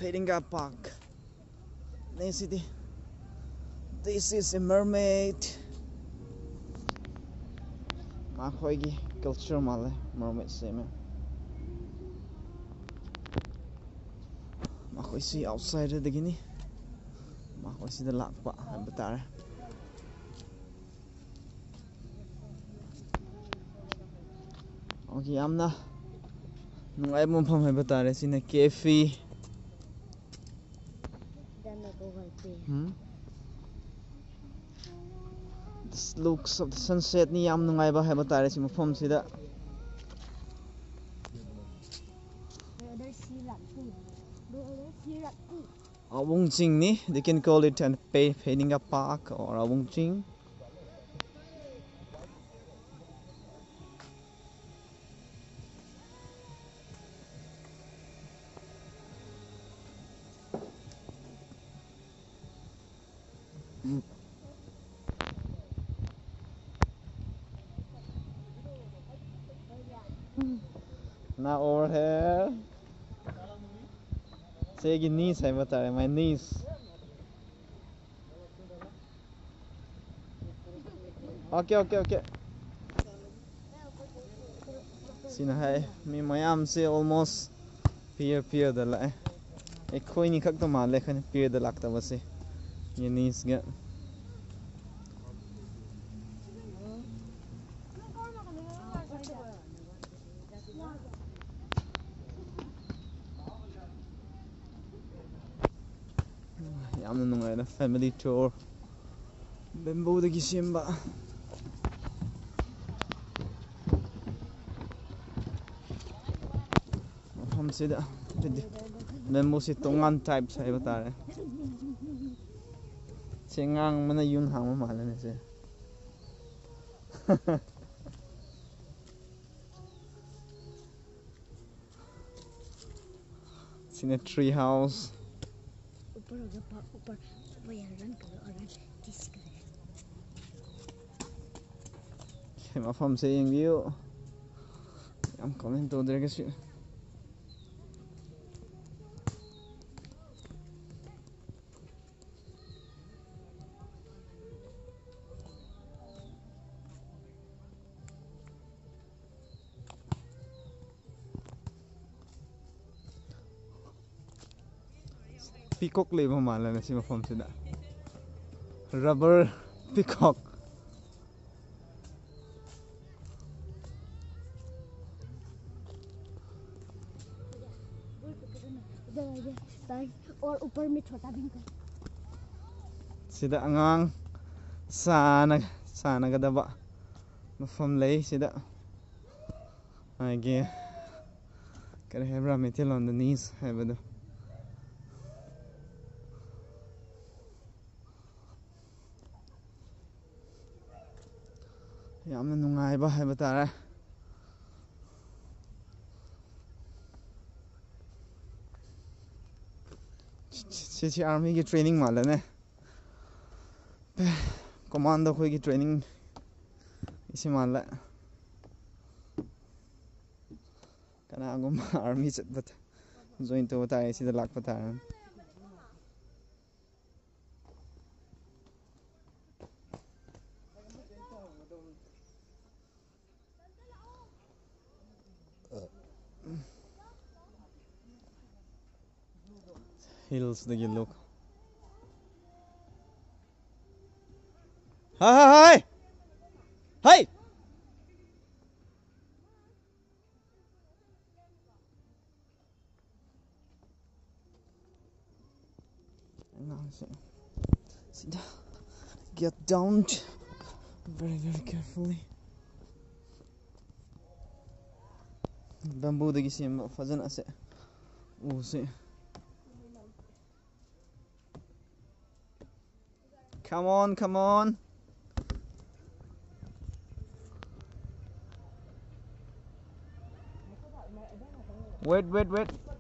Pheidinga Park. City. This is a mermaid. Makoigi culture male mermaid same. Makoi see outside the gini. Makoi see the lakpa betare. Okay, amna. Nung ay mo pa may betare sina cafe. The looks of the sunset ni yam nung ay ba hay betare si mafam sida. Awunching ni, they can call it a Pheidinga Park or Awunching. Now over here. Say your knees, hai bata my knees. Okay. Sina hai, me mayam se almost peer the la. Ek khoi ni khak to mal le khan peer the lak ta base. Your knees get. Yam nungai na family tour. Bamboo de gisimba. Hum sida. Bamboo si tongan type sai bata. Chengang mana yun hang ma mala ne se. It's in a tree house. Mafam saying view. I'm coming to there guys. Peacock level mala na si mafam sida. Rubber peacock. और ऊपर में छोटा भी है sida angang sana kada ba mafam lay sida age kare hebra metal on the knees hebado yamna nungai ba heba tare si army ki training mala ne commando khoi ki training isi mala kana gum army chat bat join to ta isi da lak pata hills the look. Hi! Hey! Sit down. Get down very carefully. Bamboo dagi sim fazan ase. Se. Come on. Wait.